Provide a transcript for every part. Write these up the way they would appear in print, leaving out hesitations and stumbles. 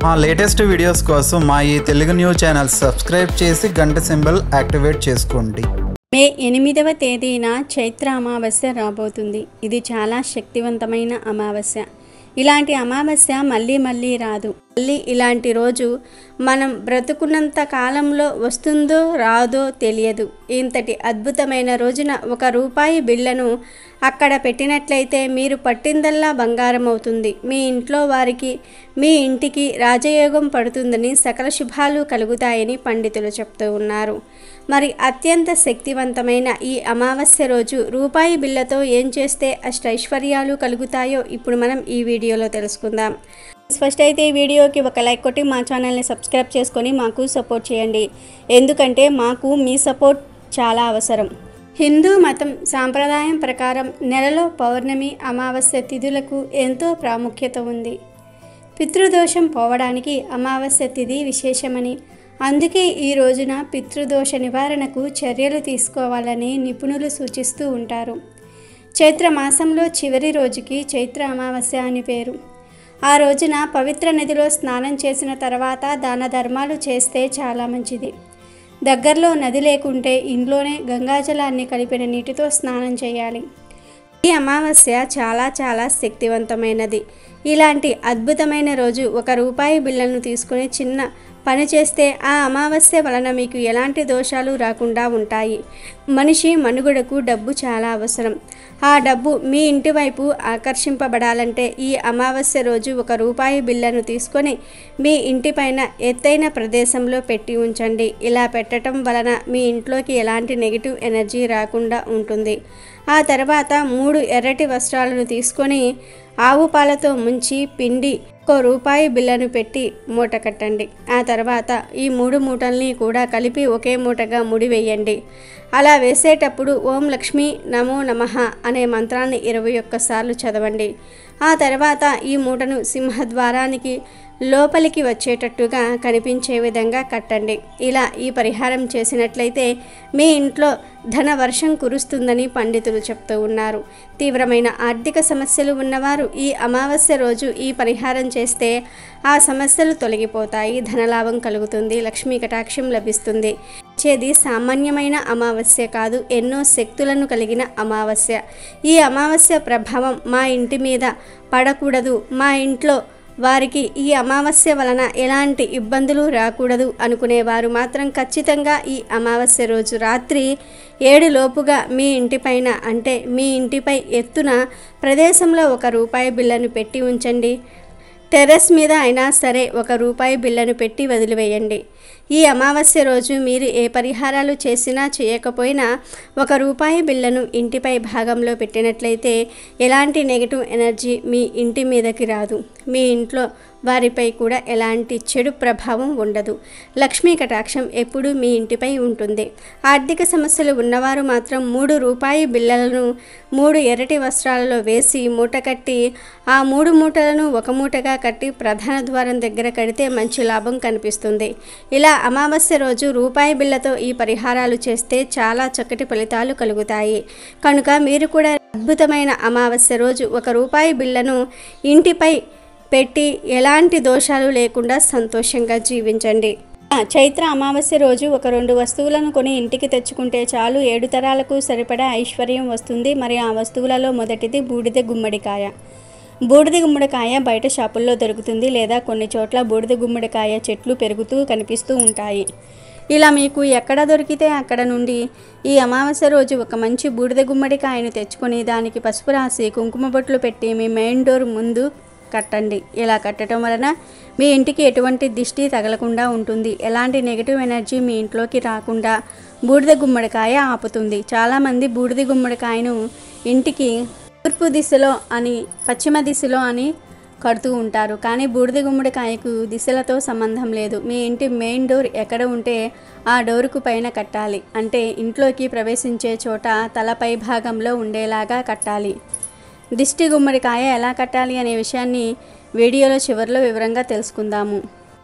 మా latest videos కోసం మా ఈ తెలుగు న్యూస్ ఛానల్ సబ్స్క్రైబ్ చేసి గంట సింబల్ యాక్టివేట్ చేసుకోండి. మే 8వ తేదీన చైత్ర అమావాస్య రాబోతుంది. ఇది చాలా శక్తివంతమైన అమావాస్య. ఇలాంటి అమావాస్య మళ్ళీ రాదు. మళ్ళీ ఇలాంటి రోజు మనం బ్రతుకున్నంత కాలంలో వస్తుందో రాదో తెలియదు. ఇంతటి అద్భుతమైన రోజున ₹1 బిళ్ళను అక్కడ పెట్టినట్లయితే మీరు పట్టిందల్లా బంగారం అవుతుంది. మీ ఇంట్లో వారికి, మీ ఇంటికి రాజయోగం పడుతుందని, సకల శుభాలు కలుగుతాయని పండితులు చెప్తూ ఉన్నారు. మరి అత్యంత శక్తివంతమైన ఈ అమావాస్య రోజు ₹1 బిళ్ళతో ఏం చేస్తే అష్టైశ్వర్యాలు కలుగుతాయో ఇప్పుడు మనం ఈ వీడియోలో తెలుసుకుందాం. ఫస్ట్ అయితే ఈ వీడియోకి ఒక లైక్ కొట్టి మా ఛానల్ని సబ్స్క్రైబ్ చేసుకొని మాకు సపోర్ట్ చేయండి. ఎందుకంటే మాకు మీ సపోర్ట్ చాలా అవసరం. హిందూ మతం సాంప్రదాయం ప్రకారం నెలలో పౌర్ణమి, అమావాస్య తిథులకు ఎంతో ప్రాముఖ్యత ఉంది. పితృదోషం పోవడానికి అమావాస్య తిథి విశేషమని, అందుకే ఈ రోజున పితృదోష నివారణకు చర్యలు తీసుకోవాలని నిపుణులు సూచిస్తూ ఉంటారు. చైత్ర మాసంలో చివరి రోజుకి చైత్ర అమావాస్య అని పేరు. ఆ రోజున పవిత్ర నదిలో స్నానం చేసిన తర్వాత దాన ధర్మాలు చేస్తే చాలా మంచిది. దగ్గరలో నది లేకుంటే ఇంట్లోనే గంగాజలాన్ని కలిపిన నీటితో స్నానం చేయాలి. ఈ అమావాస్య చాలా శక్తివంతమైనది. ఇలాంటి అద్భుతమైన రోజు ₹1 బిళ్ళను తీసుకుని చిన్న పని చేస్తే ఆ అమావాస్య వలన మీకు ఎలాంటి దోషాలు రాకుండా ఉంటాయి. మనిషి మనుగడకు డబ్బు చాలా అవసరం. ఆ డబ్బు మీ ఇంటి వైపు ఆకర్షింపబడాలంటే ఈ అమావాస్య రోజు ₹1 బిళ్ళను తీసుకొని మీ ఇంటిపైన ఎత్తైన ప్రదేశంలో పెట్టి ఉంచండి. ఇలా పెట్టడం వలన మీ ఇంట్లోకి ఎలాంటి నెగిటివ్ ఎనర్జీ రాకుండా ఉంటుంది. ఆ తర్వాత 3 ఎర్రటి వస్త్రాలను తీసుకొని ఆవు పాలతో ముంచి పిండి ₹1 బిళ్ళను పెట్టి మూట కట్టండి. ఆ తర్వాత ఈ 3 మూటల్ని కూడా కలిపి ఒకే మూటగా ముడివేయండి. అలా వేసేటప్పుడు ఓం లక్ష్మీ నమో నమః అనే మంత్రాన్ని 21 సార్లు చదవండి. ఆ తర్వాత ఈ మూటను సింహద్వారానికి లోపలికి వచ్చేటట్టుగా కనిపించే విధంగా కట్టండి. ఇలా ఈ పరిహారం చేసినట్లయితే మీ ఇంట్లో ధన వర్షం కురుస్తుందని పండితులు చెప్తూ ఉన్నారు. తీవ్రమైన ఆర్థిక సమస్యలు ఉన్నవారు ఈ అమావాస్య రోజు ఈ పరిహారం చేస్తే ఆ సమస్యలు తొలగిపోతాయి, ధనలాభం కలుగుతుంది, లక్ష్మీ కటాక్షం లభిస్తుంది. చేది సామాన్యమైన అమావాస్య కాదు, ఎన్నో శక్తులను కలిగిన అమావాస్య. ఈ అమావాస్య ప్రభావం మా ఇంటి మీద పడకూడదు, మా ఇంట్లో వారికి ఈ అమావాస్య వలన ఎలాంటి ఇబ్బందులు రాకూడదు అనుకునేవారు మాత్రం ఖచ్చితంగా ఈ అమావాస్య రోజు రాత్రి 7 లోపుగా మీ ఇంటిపైన, అంటే మీ ఇంటిపై ఎత్తున ప్రదేశంలో ₹1 బిళ్ళను పెట్టి ఉంచండి. టెర్రస్ మీద అయినా సరే ₹1 బిళ్ళను పెట్టి వదిలివేయండి. ఈ అమావాస్య రోజు మీరు ఏ పరిహారాలు చేసినా చేయకపోయినా ₹1 బిళ్ళను ఇంటిపై భాగంలో పెట్టినట్లయితే ఎలాంటి నెగిటివ్ ఎనర్జీ మీ ఇంటి మీదకి రాదు. మీ ఇంట్లో వారిపై కూడా ఎలాంటి చెడు ప్రభావం ఉండదు. లక్ష్మీ కటాక్షం ఎప్పుడూ మీ ఇంటిపై ఉంటుంది. ఆర్థిక సమస్యలు ఉన్నవారు మాత్రం ₹3 బిళ్ళలను 3 ఎర్రటి వస్త్రాలలో వేసి మూట కట్టి ఆ 3 మూటలను ఒక మూటగా కట్టి ప్రధాన ద్వారం దగ్గర కడితే మంచి లాభం కనిపిస్తుంది. ఇలా అమావాస్య రోజు ₹1 బిళ్ళతో ఈ పరిహారాలు చేస్తే చాలా చక్కటి ఫలితాలు కలుగుతాయి. కనుక మీరు కూడా అద్భుతమైన అమావాస్య రోజు ₹1 బిళ్ళను ఇంటిపై పెట్టి ఎలాంటి దోషాలు లేకుండా సంతోషంగా జీవించండి. చైత్ర అమావాస్య రోజు 2 వస్తువులను కొని ఇంటికి తెచ్చుకుంటే చాలు, 7 తరాలకు సరిపడా ఐశ్వర్యం వస్తుంది. మరి ఆ వస్తువులలో మొదటిది బూడిద గుమ్మడికాయ. బూడిద గుమ్మడికాయ బయట షాపుల్లో దొరుకుతుంది, లేదా కొన్ని చోట్ల బూడిద గుమ్మడికాయ చెట్లు పెరుగుతూ కనిపిస్తూ ఉంటాయి. ఇలా మీకు ఎక్కడ దొరికితే అక్కడ నుండి ఈ అమావాస్య రోజు ఒక మంచి బూడిద గుమ్మడికాయను తెచ్చుకొని దానికి పసుపు రాసి కుంకుమ బొట్లు పెట్టి మీ మెయిన్ డోర్ ముందు కట్టండి. ఇలా కట్టడం వలన మీ ఇంటికి ఎటువంటి దిష్టి తగలకుండా ఉంటుంది. ఎలాంటి నెగిటివ్ ఎనర్జీ మీ ఇంట్లోకి రాకుండా బూడిద గుమ్మడికాయ ఆపుతుంది. చాలామంది బూడిద గుమ్మడికాయను ఇంటికి తూర్పు దిశలో అని, పశ్చిమ దిశలో అని కడుతూ ఉంటారు. కానీ బూడిద గుమ్మడికాయకు దిశలతో సంబంధం లేదు. మీ ఇంటి మెయిన్ డోర్ ఎక్కడ ఉంటే ఆ డోరుకు పైన కట్టాలి. అంటే ఇంట్లోకి ప్రవేశించే చోట తలపై భాగంలో ఉండేలాగా కట్టాలి. దిష్టి గుమ్మడికాయ ఎలా కట్టాలి అనే విషయాన్ని వీడియోలో చివరిలో వివరంగా తెలుసుకుందాము.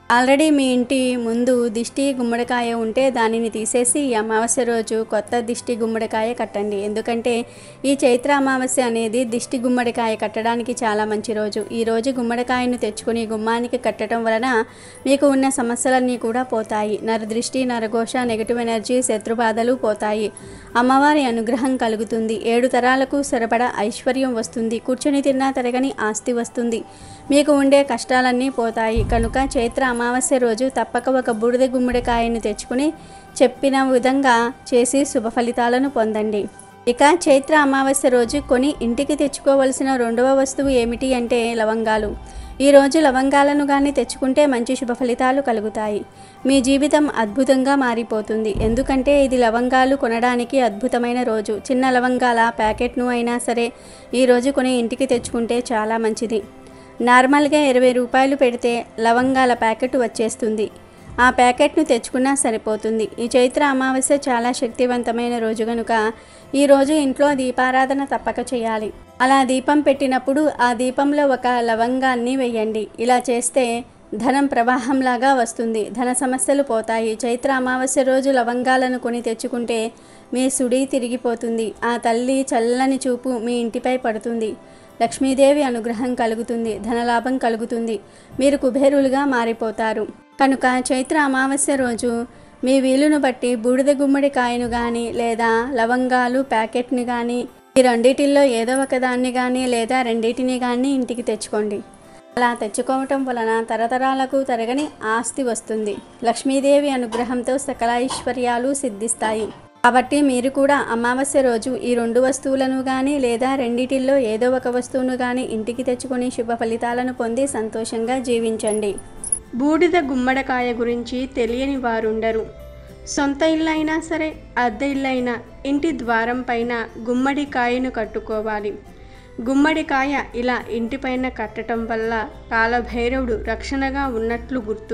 ఆల్రెడీ మీ ఇంటి ముందు దిష్టి గుమ్మడికాయ ఉంటే దానిని తీసేసి ఈ అమావాస్య రోజు కొత్త దిష్టి గుమ్మడికాయ కట్టండి. ఎందుకంటే ఈ చైత్ర అమావాస్య అనేది దిష్టి గుమ్మడికాయ కట్టడానికి చాలా మంచి రోజు. ఈ రోజు గుమ్మడికాయను తెచ్చుకొని గుమ్మానికి కట్టడం వలన మీకు ఉన్న సమస్యలన్నీ కూడా పోతాయి. నరదృష్టి, నరఘోష, నెగిటివ్ ఎనర్జీ, శత్రుబాధలు పోతాయి. అమ్మవారి అనుగ్రహం కలుగుతుంది. 7 తరాలకు సరిపడా ఐశ్వర్యం వస్తుంది. కూర్చొని తిన్నా తరగని ఆస్తి వస్తుంది. మీకు ఉండే కష్టాలన్నీ పోతాయి. కనుక చైత్ర అమావాస్య రోజు తప్పక ఒక బూడిద గుమ్మడికాయను తెచ్చుకుని చెప్పిన విధంగా చేసి శుభ ఫలితాలను పొందండి. ఇక చైత్ర అమావాస్య రోజు కొని ఇంటికి తెచ్చుకోవలసిన రెండవ వస్తువు ఏమిటి అంటే లవంగాలు. ఈరోజు లవంగాలను కానీ తెచ్చుకుంటే మంచి శుభ ఫలితాలు కలుగుతాయి. మీ జీవితం అద్భుతంగా మారిపోతుంది. ఎందుకంటే ఇది లవంగాలు కొనడానికి అద్భుతమైన రోజు. చిన్న లవంగాల ప్యాకెట్ను అయినా సరే ఈరోజు కొని ఇంటికి తెచ్చుకుంటే చాలా మంచిది. నార్మల్గా 20 రూపాయలు పెడితే లవంగాల ప్యాకెట్ వచ్చేస్తుంది. ఆ ప్యాకెట్ను తెచ్చుకున్నా సరిపోతుంది. ఈ చైత్ర అమావాస్య చాలా శక్తివంతమైన రోజు కనుక ఈరోజు ఇంట్లో దీపారాధన తప్పక చేయాలి. అలా దీపం పెట్టినప్పుడు ఆ దీపంలో ఒక లవంగాన్ని వేయండి. ఇలా చేస్తే ధనం ప్రవాహంలాగా వస్తుంది. ధన సమస్యలు పోతాయి. చైత్ర అమావాస్య రోజు లవంగాలను కొని తెచ్చుకుంటే మీ సుడి తిరిగిపోతుంది. ఆ తల్లి చల్లని చూపు మీ ఇంటిపై పడుతుంది. లక్ష్మీదేవి అనుగ్రహం కలుగుతుంది. ధనలాభం కలుగుతుంది. మీరు కుబేరులుగా మారిపోతారు. కనుక చైత్ర అమావాస్య రోజు మీ వీలును బట్టి బూడిద గుమ్మడికాయను కానీ లేదా లవంగాలు ప్యాకెట్ని కానీ ఈ రెండిటిల్లో ఏదో ఒకదాన్ని కానీ లేదా రెండింటిని కానీ ఇంటికి తెచ్చుకోండి. అలా తెచ్చుకోవటం వలన తరతరాలకు తరగని ఆస్తి వస్తుంది. లక్ష్మీదేవి అనుగ్రహంతో సకల ఐశ్వర్యాలు సిద్ధిస్తాయి. కాబట్టి మీరు కూడా అమావాస్య రోజు ఈ 2 వస్తువులను కానీ లేదా రెండిటిల్లో ఏదో ఒక వస్తువును కానీ ఇంటికి తెచ్చుకొని శుభ ఫలితాలను పొంది సంతోషంగా జీవించండి. బూడిద గుమ్మడికాయ గురించి తెలియని వారుండరు. సొంత ఇల్లు అయినా సరే అద్దె ఇల్లు అయినా ఇంటి ద్వారం పైన గుమ్మడికాయను కట్టుకోవాలి. గుమ్మడికాయ ఇలా ఇంటిపైన కట్టడం వల్ల కాలభైరవుడు రక్షణగా ఉన్నట్లు గుర్తు.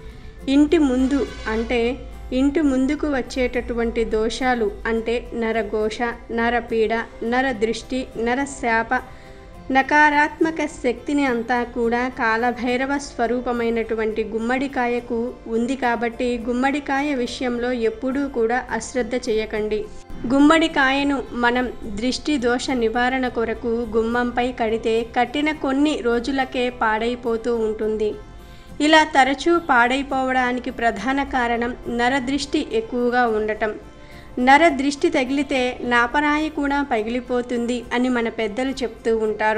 ఇంటి ముందు అంటే ఇంటి ముందుకు వచ్చేటటువంటి దోషాలు అంటే నరఘోష, నరపీడ, నరదృష్టి, నరశాప, నకారాత్మక శక్తిని అంతా కూడా కాలభైరవ స్వరూపమైనటువంటి గుమ్మడికాయకు ఉంది. కాబట్టి గుమ్మడికాయ విషయంలో ఎప్పుడూ కూడా అశ్రద్ధ చేయకండి. గుమ్మడికాయను మనం దృష్టి దోష నివారణ కొరకు గుమ్మంపై కడితే కట్టిన కొన్ని రోజులకే పాడైపోతూ ఉంటుంది. ఇలా తరచూ పాడైపోవడానికి ప్రధాన కారణం నరదృష్టి ఎక్కువగా ఉండటం. నరదృష్టి తగిలితే నాపరాయి కూడా పగిలిపోతుంది అని మన పెద్దలు చెప్తూ ఉంటారు.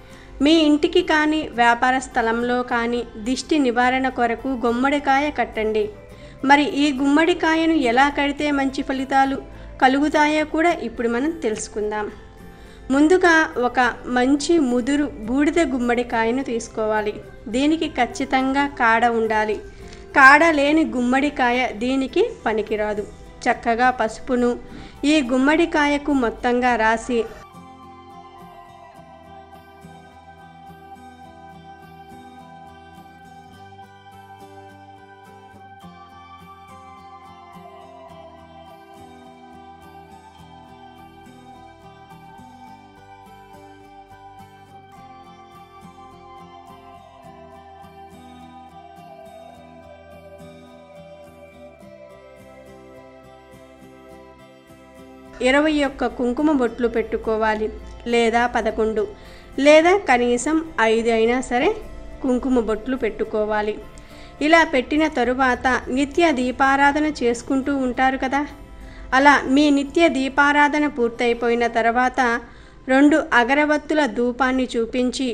మీ ఇంటికి కానీ వ్యాపార స్థలంలో కానీ దిష్టి నివారణ కొరకు గుమ్మడికాయ కట్టండి. మరి ఈ గుమ్మడికాయను ఎలా కడితే మంచి ఫలితాలు కలుగుతాయో కూడా ఇప్పుడు మనం తెలుసుకుందాం. ముందుగా ఒక మంచి ముదురు బూడిద గుమ్మడికాయను తీసుకోవాలి. దీనికి ఖచ్చితంగా కాడ ఉండాలి. కాడ లేని గుమ్మడికాయ దీనికి పనికిరాదు. చక్కగా పసుపును ఈ గుమ్మడికాయకు మొత్తంగా రాసి ఇరవై 21 కుంకుమ బొట్లు పెట్టుకోవాలి. లేదా 11 లేదా కనీసం 5 అయినా సరే కుంకుమ బొట్లు పెట్టుకోవాలి. ఇలా పెట్టిన తరువాత నిత్య దీపారాధన చేసుకుంటూ ఉంటారు కదా. అలా మీ నిత్య దీపారాధన పూర్తయిపోయిన తర్వాత 2 అగరవత్తుల ధూపాన్ని చూపించి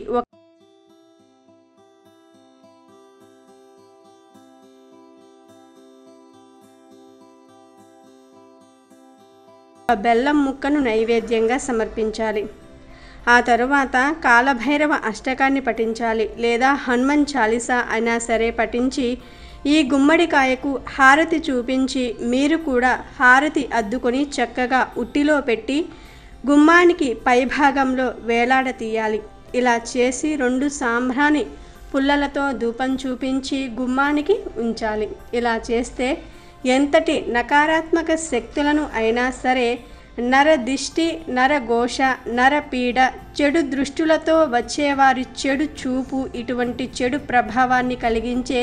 బెల్లం ముక్కను నైవేద్యంగా సమర్పించాలి. ఆ తరువాత కాలభైరవ అష్టకాన్ని పఠించాలి. లేదా హనుమాన్ చాలీసా అయినా సరే పఠించి ఈ గుమ్మడికాయకు హారతి చూపించి మీరు కూడా హారతి అద్దుకొని చక్కగా ఉట్టిలో పెట్టి గుమ్మానికి పైభాగంలో వేలాడతీయాలి. ఇలా చేసి 2 సాంబ్రాణి పుల్లలతో ధూపం చూపించి గుమ్మానికి ఉంచాలి. ఇలా చేస్తే ఎంతటి నకారాత్మక శక్తులను అయినా సరే నరదిష్టి, నరఘోష, నరపీడ, చెడు దృష్టులతో వచ్చేవారి చెడు చూపు, ఇటువంటి చెడు ప్రభావాన్ని కలిగించే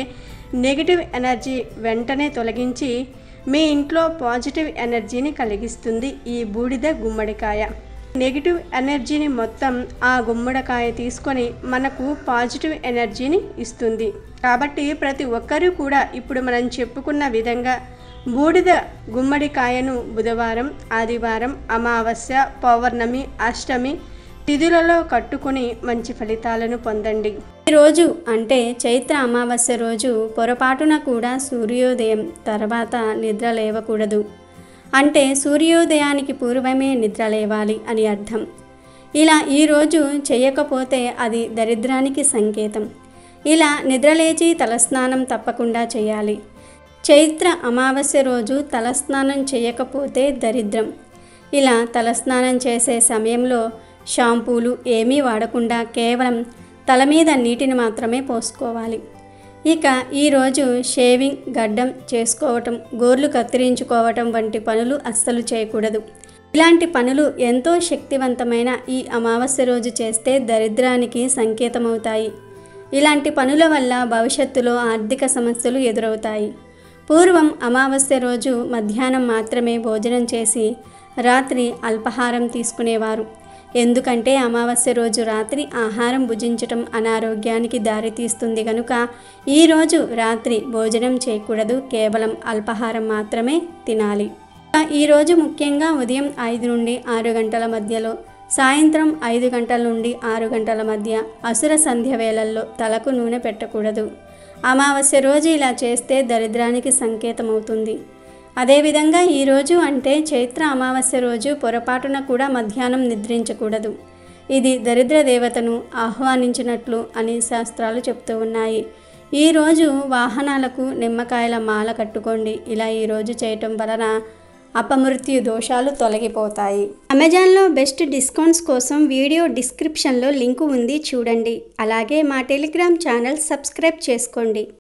నెగిటివ్ ఎనర్జీ వెంటనే తొలగించి మీ ఇంట్లో పాజిటివ్ ఎనర్జీని కలిగిస్తుంది ఈ బూడిద గుమ్మడికాయ. నెగిటివ్ ఎనర్జీని మొత్తం ఆ గుమ్మడికాయ తీసుకొని మనకు పాజిటివ్ ఎనర్జీని ఇస్తుంది. కాబట్టి ప్రతి ఒక్కరూ కూడా ఇప్పుడు మనం చెప్పుకున్న విధంగా బూడిద గుమ్మడికాయను బుధవారం, ఆదివారం, అమావాస్య, పౌర్ణమి, అష్టమి తిథులలో కట్టుకుని మంచి ఫలితాలను పొందండి. ఈరోజు అంటే చైత్ర అమావాస్య రోజు పొరపాటున కూడా సూర్యోదయం తర్వాత నిద్ర లేవకూడదు. అంటే సూర్యోదయానికి పూర్వమే నిద్ర లేవాలి అని అర్థం. ఇలా ఈరోజు చేయకపోతే అది దరిద్రానికి సంకేతం. ఇలా నిద్రలేచి తలస్నానం తప్పకుండా చేయాలి. చైత్ర అమావాస్య రోజు తలస్నానం చేయకపోతే దరిద్రం. ఇలా తలస్నానం చేసే సమయంలో షాంపూలు ఏమీ వాడకుండా కేవలం తల మీద నీటిని మాత్రమే పోసుకోవాలి. ఇక ఈరోజు షేవింగ్, గడ్డం చేసుకోవటం, గోర్లు కత్తిరించుకోవటం వంటి పనులు అస్సలు చేయకూడదు. ఇలాంటి పనులు ఎంతో శక్తివంతమైన ఈ అమావాస్య రోజు చేస్తే దరిద్రానికి సంకేతమవుతాయి. ఇలాంటి పనుల వల్ల భవిష్యత్తులో ఆర్థిక సమస్యలు ఎదురవుతాయి. పూర్వం అమావాస్య రోజు మధ్యాహ్నం మాత్రమే భోజనం చేసి రాత్రి అల్పాహారం తీసుకునేవారు. ఎందుకంటే అమావాస్య రోజు రాత్రి ఆహారం భుజించటం అనారోగ్యానికి దారితీస్తుంది కనుక ఈరోజు రాత్రి భోజనం చేయకూడదు. కేవలం అల్పాహారం మాత్రమే తినాలి. ఈరోజు ముఖ్యంగా ఉదయం 5 నుండి 6 గంటల మధ్యలో, సాయంత్రం 5 గంటల నుండి 6 గంటల మధ్య అసుర సంధ్య వేళల్లో తలకు నూనె పెట్టకూడదు. అమావాస్య రోజు ఇలా చేస్తే దరిద్రానికి సంకేతమవుతుంది. అదేవిధంగా ఈరోజు అంటే చైత్ర అమావాస్య రోజు పొరపాటున కూడా మధ్యాహ్నం నిద్రించకూడదు. ఇది దరిద్ర దేవతను ఆహ్వానించినట్లు అని శాస్త్రాలు చెప్తూ ఉన్నాయి. ఈరోజు వాహనాలకు నిమ్మకాయల మాల కట్టుకోండి. ఇలా ఈరోజు చేయటం వలన అపమృత్యు దోషాలు తొలగిపోతాయి. అమెజాన్లో బెస్ట్ డిస్కౌంట్స్ కోసం వీడియో డిస్క్రిప్షన్లో లింకు ఉంది, చూడండి. అలాగే మా టెలిగ్రామ్ ఛానల్ సబ్స్క్రైబ్ చేసుకోండి.